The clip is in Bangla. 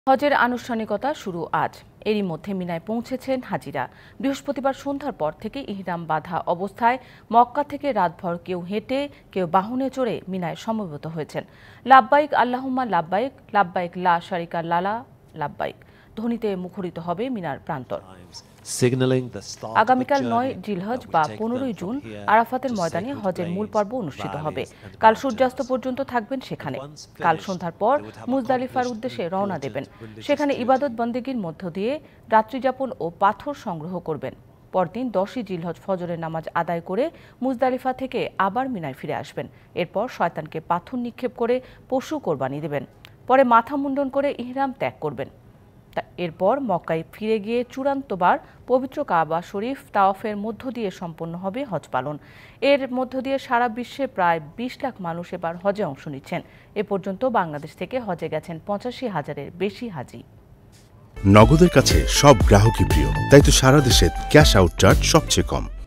হজের আনুষ্ঠানিকতা শুরু আজ। এরই মধ্যে মিনায় পৌঁছেছেন হাজিরা। বৃহস্পতিবার সন্ধ্যার পর থেকে ইহরাম বাঁধা অবস্থায় মক্কা থেকে রাতভর কেউ হেঁটে কেউ বাহনে চড়ে মিনায় সমবেত হয়েছেন। লাব্বাইক আল্লাহুম্মা লাব্বাইক, লাব্বাইক লা শারিকা লালা লাব্বাইক ধ্বনিতে মুখরিত হবে মিনার প্রান্তর। আগামীকাল ৯ জিলহজ বা ১৫ই জুন আরাফাতের ময়দানে হজের মূল পর্ব অনুষ্ঠিত হবে। কাল সূর্যাস্ত পর্যন্ত থাকবেন সেখানে। কাল সন্ধ্যার পর মুজদালিফার উদ্দেশ্যে রওনা দেবেন। সেখানে ইবাদত বন্দেগীর মধ্য দিয়ে রাত্রিযাপন ও পাথর সংগ্রহ করবেন। পরদিন ১০ই জিলহজ ফজরের নামাজ আদায় করে মুজদালিফা থেকে আবার মিনায় ফিরে আসবেন। এরপর শয়তানকে পাথর নিক্ষেপ করে পশু কোরবানি দেবেন। পরে মাথা মুন্ডন করে ইহরাম ত্যাগ করবেন। এরপর মক্কায় ফিরে গিয়ে চূড়ান্তবার পবিত্র কাবা শরীফ তাওয়াফের মধ্য দিয়ে সম্পন্ন হবে হজ পালন। এর মধ্য দিয়ে সারা বিশ্বে প্রায় ২০ লাখ মানুষ এবার হজে অংশ নিচ্ছেন। এ পর্যন্ত বাংলাদেশ থেকে হজে গেছেন ৮৫,০০০-এর বেশি হাজি। নগদের কাছে সব গ্রাহকই প্রিয়, তাই তো সারা দেশে ক্যাশ আউট চার্জ সবচেয়ে কম।